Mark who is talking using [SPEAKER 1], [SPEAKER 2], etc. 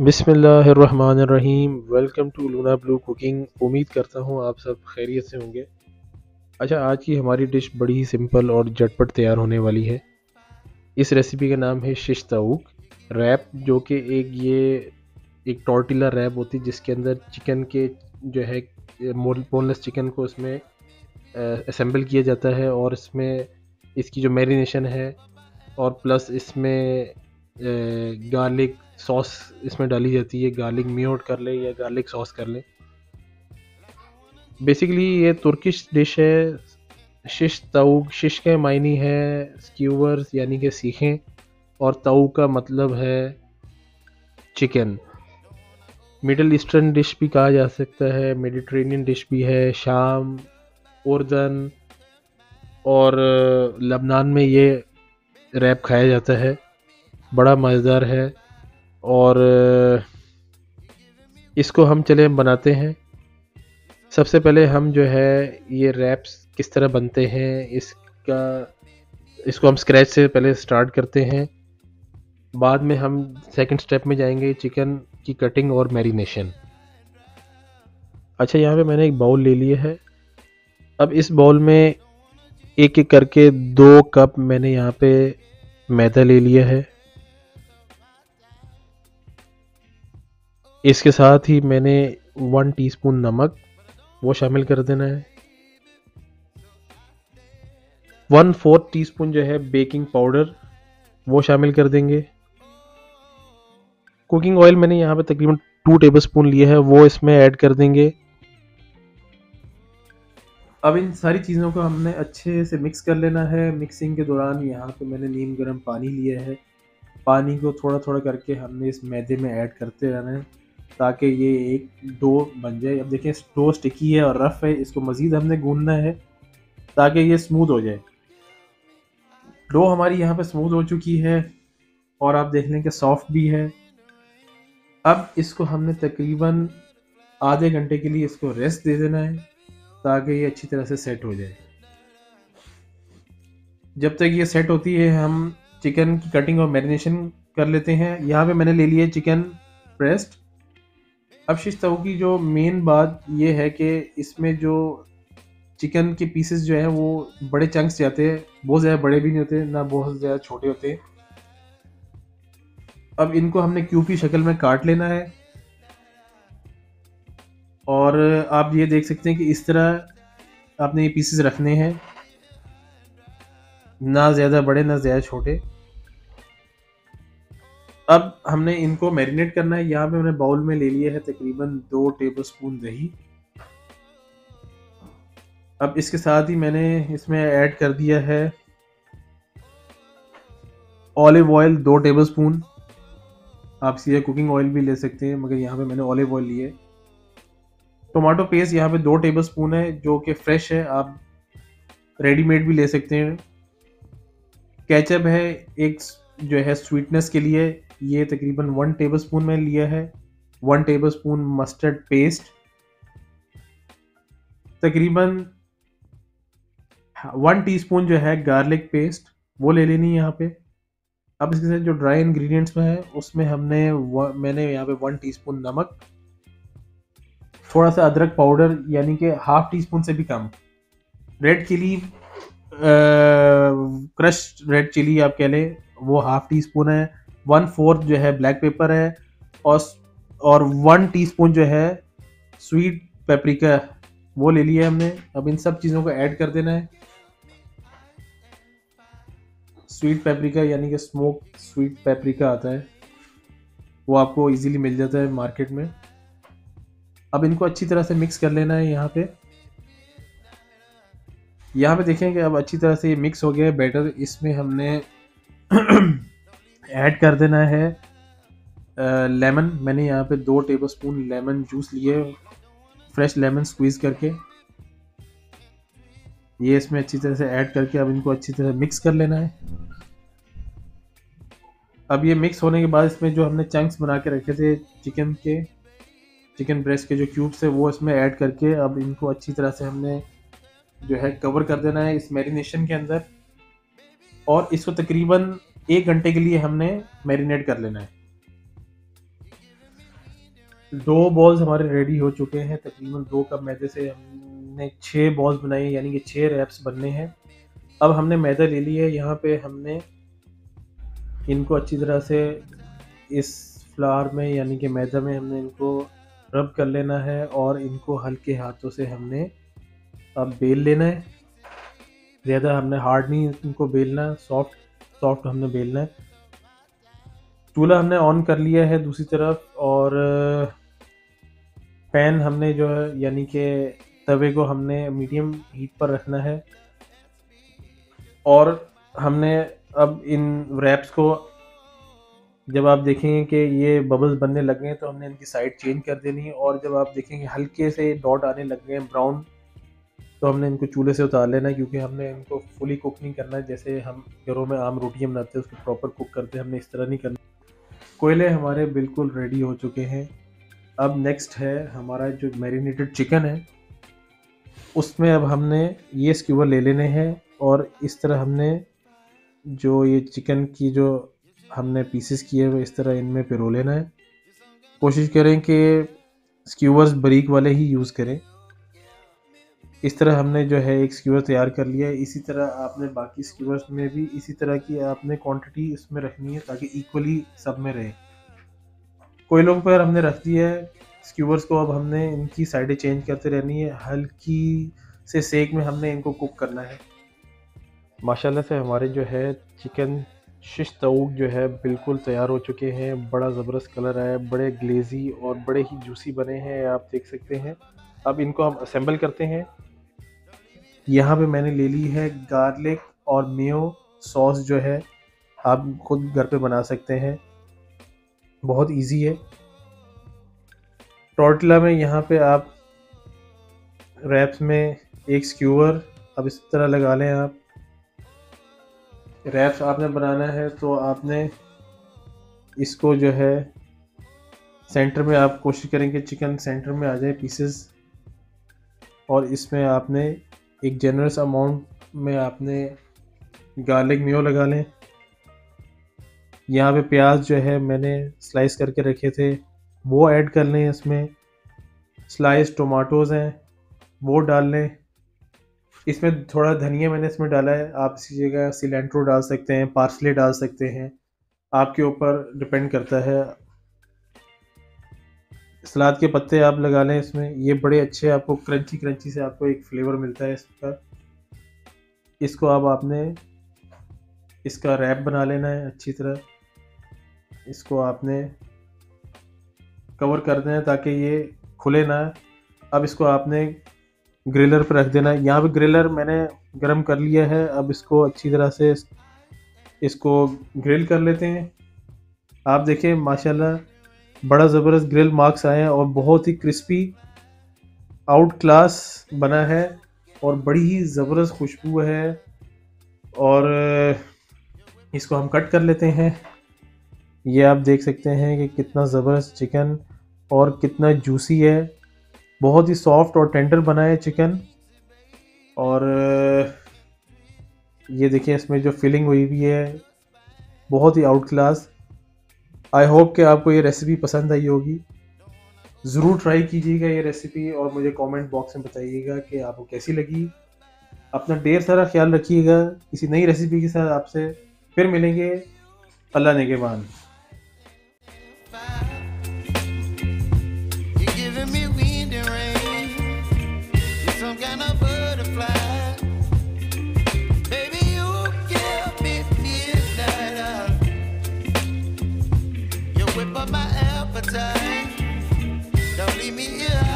[SPEAKER 1] बिस्मिल्लाहिर्रहमानिर्रहीम। Welcome to Luna blue cooking. उम्मीद करता हूँ आप सब खैरियत से होंगे। अच्छा, आज की हमारी डिश बड़ी ही सिंपल और झटपट तैयार होने वाली है। इस रेसिपी का नाम है शिश ताऊक रैप, जो कि एक टॉर्टिला रैप होती है जिसके अंदर चिकन के जो है बोनलेस चिकन को उसमें असेंबल किया जाता है, और इसमें इसकी जो मैरिनेशन है और प्लस इसमें गार्लिक सॉस इसमें डाली जाती है। गार्लिक म्योट कर ले या गार्लिक सॉस कर ले। बेसिकली ये तुर्किश डिश है। शिश ताऊक, शिश के मायनी है स्क्यूवर्स यानी कि सीखें, और ताऊक का मतलब है चिकन। मिडल ईस्टर्न डिश भी कहा जा सकता है, मेडिटेरेनियन डिश भी है। शाम, उर्दन और लबनान में ये रैप खाया जाता है। बड़ा मज़ेदार है। और इसको हम चले बनाते हैं। सबसे पहले हम जो है ये रैप्स किस तरह बनते हैं इसको हम स्क्रैच से पहले स्टार्ट करते हैं। बाद में हम सेकंड स्टेप में जाएंगे, चिकन की कटिंग और मैरिनेशन। अच्छा, यहाँ पे मैंने एक बाउल ले लिया है। अब इस बाउल में एक एक करके 2 कप मैंने यहाँ पे मैदा ले लिया है। इसके साथ ही मैंने 1 टीस्पून नमक वो शामिल कर देना है। 1/4 टीस्पून जो है बेकिंग पाउडर वो शामिल कर देंगे। कुकिंग ऑयल मैंने यहाँ पे तकरीबन 2 टेबलस्पून लिया है, वो इसमें ऐड कर देंगे। अब इन सारी चीज़ों को हमने अच्छे से मिक्स कर लेना है। मिक्सिंग के दौरान यहाँ पे मैंने नीम गर्म पानी लिया है। पानी को थोड़ा थोड़ा करके हमने इस मैदे में ऐड करते रहना है ताकि ये एक डो बन जाए। अब देखिए डो स्टिकी है और रफ़ है, इसको मज़ीद हमने गूंदना है ताकि ये स्मूथ हो जाए। डो हमारी यहाँ पे स्मूथ हो चुकी है और आप देख लें कि सॉफ्ट भी है। अब इसको हमने तकरीबन आधे घंटे के लिए इसको रेस्ट दे देना है ताकि ये अच्छी तरह से सेट हो जाए। जब तक ये सेट होती है हम चिकन की कटिंग और मैरिनेशन कर लेते हैं। यहाँ पे मैंने ले लिया चिकन ब्रेस्ट। अब शिश ताऊ की जो मेन बात ये है कि इसमें जो चिकन के पीसेस जो है वो बड़े चंक्स जाते हैं, बहुत ज़्यादा बड़े भी नहीं होते ना बहुत ज़्यादा छोटे होते। अब इनको हमने क्यूब की शक्ल में काट लेना है और आप ये देख सकते हैं कि इस तरह आपने ये पीसेस रखने हैं, ना ज़्यादा बड़े ना ज़्यादा छोटे। अब हमने इनको मैरिनेट करना है। यहाँ पे मैंने बाउल में ले लिया है तकरीबन 2 टेबलस्पून दही। अब इसके साथ ही मैंने इसमें ऐड कर दिया है ऑलिव ऑयल 2 टेबलस्पून। आप सीधे कुकिंग ऑयल भी ले सकते हैं, मगर यहाँ पे मैंने ऑलिव ऑयल लिया है। टोमेटो पेस्ट यहाँ पे 2 टेबलस्पून है जो कि फ्रेश है, आप रेडीमेड भी ले सकते हैं। केचप है एक जो है स्वीटनेस के लिए, ये तकरीबन 1 टेबलस्पून में लिया है। 1 टेबलस्पून मस्टर्ड पेस्ट, तकरीबन 1 टीस्पून जो है गार्लिक पेस्ट वो ले लेनी है यहाँ पे। अब इसके साथ जो ड्राई इंग्रेडिएंट्स में है उसमें मैंने यहाँ पे 1 टीस्पून नमक, थोड़ा सा अदरक पाउडर यानी कि ½ टीस्पून से भी कम, red chilli crush red chilli आप कह लें वो ½ टीस्पून है। 1/4 जो है ब्लैक पेपर है और 1 टीस्पून जो है स्वीट पेपरिका वो ले लिया हमने। अब इन सब चीज़ों को ऐड कर देना है। स्वीट पेपरिका यानी कि स्मोक स्वीट पेपरिका आता है, वो आपको इजीली मिल जाता है मार्केट में। अब इनको अच्छी तरह से मिक्स कर लेना है। यहाँ पे देखें कि अब अच्छी तरह से ये मिक्स हो गया है बैटर। इसमें हमने ऐड कर देना है लेमन। मैंने यहाँ पे 2 टेबलस्पून लेमन जूस लिए, फ्रेश लेमन स्क्वीज करके ये इसमें अच्छी तरह से ऐड करके अब इनको अच्छी तरह मिक्स कर लेना है। अब ये मिक्स होने के बाद इसमें जो हमने चंक्स बना के रखे थे चिकन ब्रेस्ट के जो क्यूब्स है वो इसमें ऐड करके अब इनको अच्छी तरह से हमने जो है कवर कर देना है इस मैरिनेशन के अंदर, और इसको तकरीबन 1 घंटे के लिए हमने मैरिनेट कर लेना है। 2 बॉल्स हमारे रेडी हो चुके हैं। तकरीबन 2 कप मैदे से हमने 6 बॉल्स बनाई हैं, यानी कि 6 रैप्स बनने हैं। अब हमने मैदा ले लिया है, यहाँ पे हमने इनको अच्छी तरह से इस फ्लावर में यानी कि मैदा में हमने इनको रब कर लेना है और इनको हल्के हाथों से हमने अब बेल लेना है। ज़्यादा हमने हार्ड नहीं इनको बेलना, सॉफ्ट हमने बेलना है। चूल्हा हमने ऑन कर लिया है दूसरी तरफ, और पैन हमने जो है यानी कि तवे को हमने मीडियम हीट पर रखना है, और हमने अब इन रैप्स को जब आप देखेंगे कि ये बबल्स बनने लग गए हैं तो हमने इनकी साइड चेंज कर देनी है, और जब आप देखेंगे हल्के से डॉट आने लग गए हैं ब्राउन, तो हमने इनको चूल्हे से उतार लेना है, क्योंकि हमने इनको फुली कुक नहीं करना है। जैसे हम घरों में आम रोटियाँ बनाते हैं उसको प्रॉपर कुक करते हैं, हमने इस तरह नहीं करना। कोयले हमारे बिल्कुल रेडी हो चुके हैं। अब नेक्स्ट है हमारा जो मैरिनेटेड चिकन है, उसमें अब हमने ये स्क्यूवर ले लेने हैं, और इस तरह हमने जो ये चिकन की जो हमने पीसेस किए हुए इस तरह इनमें पिरो लेना है। कोशिश करें कि स्क्यूवर्स बारीक वाले ही यूज़ करें। इस तरह हमने जो है एक स्क्यूवर तैयार कर लिया है। इसी तरह आपने बाकी स्क्यूवर्स में भी इसी तरह की आपने क्वांटिटी इसमें रखनी है, ताकि इक्वली सब में रहे। कोयलों पर हमने रख दिया है स्क्यूवर्स को। अब हमने इनकी साइडें चेंज करते रहनी है, हल्की से सेक में हमने इनको कुक करना है। माशाल्लाह से हमारे जो है चिकन शिश तवूक जो है बिल्कुल तैयार हो चुके हैं। बड़ा ज़बरदस्त कलर आया, बड़े ग्लेजी और बड़े ही जूसी बने हैं, आप देख सकते हैं। अब इनको हम असेंबल करते हैं। यहाँ पे मैंने ले ली है गार्लिक और मेयो सॉस, जो है आप खुद घर पे बना सकते हैं, बहुत इजी है। टॉर्टिला में यहाँ पे आप रैप्स में एक स्क्यूवर अब इस तरह लगा लें। आप रैप्स आपने बनाना है तो आपने इसको जो है सेंटर में आप कोशिश करेंगे चिकन सेंटर में आ जाए पीसेस, और इसमें आपने एक जनरस अमाउंट में आपने गार्लिक मेयो लगा लें। यहाँ पे प्याज जो है मैंने स्लाइस करके रखे थे वो ऐड कर लें। इसमें स्लाइस टोमेटोज़ हैं वो डाल लें। इसमें थोड़ा धनिया मैंने इसमें डाला है, आप इसी जगह सिलेंट्रो डाल सकते हैं, पार्सले डाल सकते हैं, आपके ऊपर डिपेंड करता है। सलाद के पत्ते आप लगा लें इसमें, ये बड़े अच्छे आपको क्रंची से आपको एक फ्लेवर मिलता है इस पर। इसको अब आपने इसका रैप बना लेना है अच्छी तरह, इसको आपने कवर कर देना है ताकि ये खुले ना। अब इसको आपने ग्रिलर पर रख देना है। यहाँ पे ग्रिलर मैंने गरम कर लिया है। अब इसको अच्छी तरह से इसको ग्रिल कर लेते हैं। आप देखें माशाल्लाह बड़ा ज़बरदस्त ग्रिल मार्क्स आए हैं और बहुत ही क्रिस्पी आउट क्लास बना है और बड़ी ही ज़बरदस्त खुशबू है। और इसको हम कट कर लेते हैं। ये आप देख सकते हैं कि कितना ज़बरदस्त चिकन और कितना जूसी है, बहुत ही सॉफ्ट और टेंडर बना है चिकन। और ये देखिए इसमें जो फिलिंग हुई हुई है बहुत ही आउट क्लास। आई होप कि आपको ये रेसिपी पसंद आई होगी। ज़रूर ट्राई कीजिएगा ये रेसिपी और मुझे कमेंट बॉक्स में बताइएगा कि आपको कैसी लगी। अपना ढेर सारा ख्याल रखिएगा। किसी नई रेसिपी के साथ आपसे फिर मिलेंगे। अल्लाह नेगेबान।
[SPEAKER 2] Whip up my appetite. Don't leave me here.